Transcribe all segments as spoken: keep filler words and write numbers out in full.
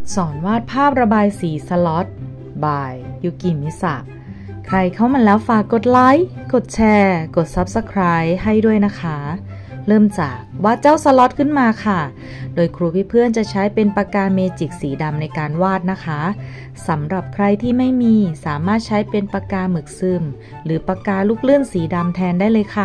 สอนวาดภาพระบายสีสล็อต บาย ยุกิมิสะ ใครเข้ามาแล้วฝากกดไลค์ กดแชร์ กด ซับสไครบ์ ให้ด้วยนะคะ เริ่มจากวาดเจ้าสล็อตขึ้นมาค่ะ โดยครูพี่เพื่อนจะใช้เป็นปากกาเมจิกสีดำในการวาดนะคะสำหรับใครที่ไม่มีสามารถใช้เป็นปากกาหมึกซึมหรือปากกาลูกเลื่อนสีดำแทนได้เลยค่ะ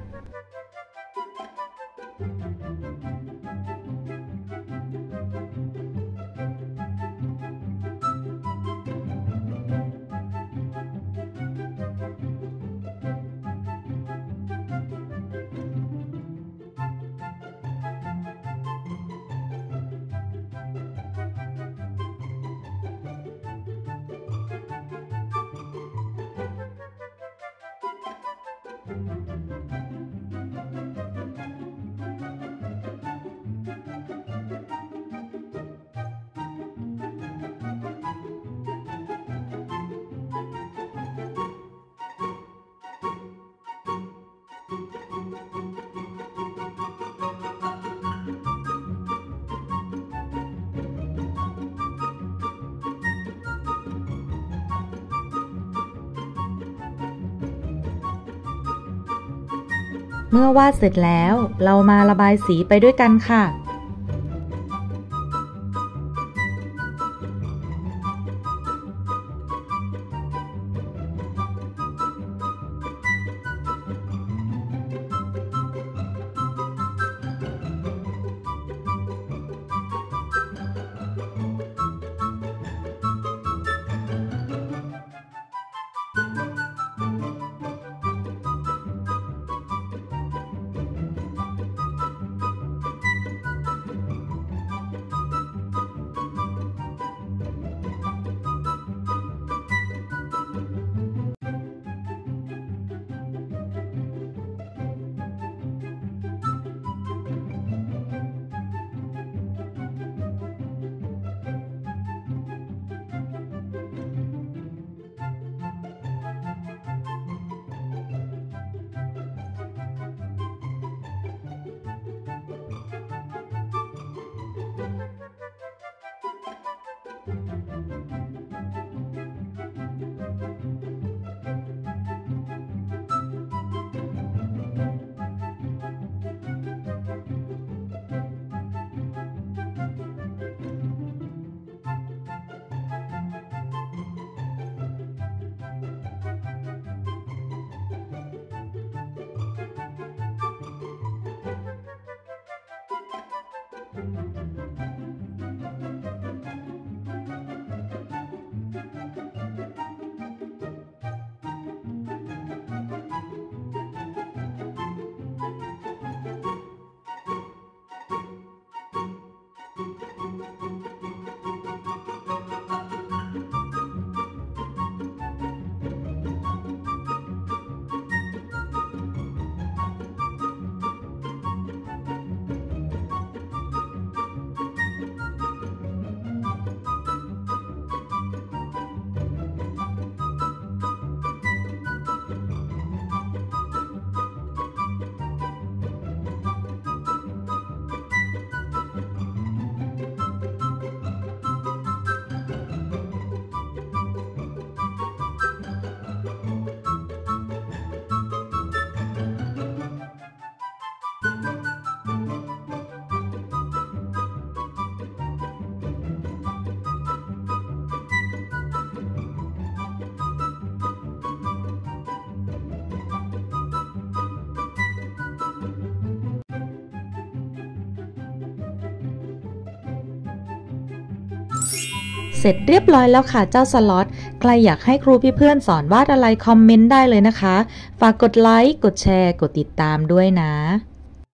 เมื่อวาดเสร็จแล้วเรามาระบายสีไปด้วยกันค่ะเสร็จเรียบร้อยแล้วค่ะเจ้าสล็อตใครอยากให้ครูพี่เพื่อนสอนวาดอะไรคอมเมนต์ได้เลยนะคะฝากกดไลค์กดแชร์กดติดตามด้วยนะ